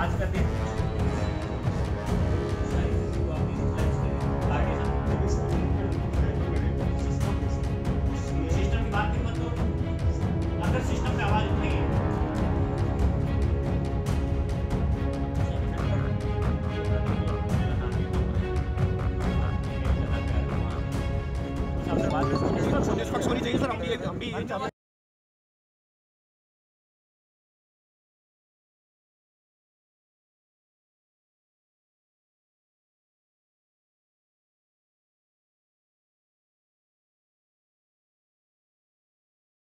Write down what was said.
आज का दिन सिस्टम की बात मत करो, अगर सिस्टम में आवाज उठ रही है निष्पक्ष होनी चाहिए सर, हम भी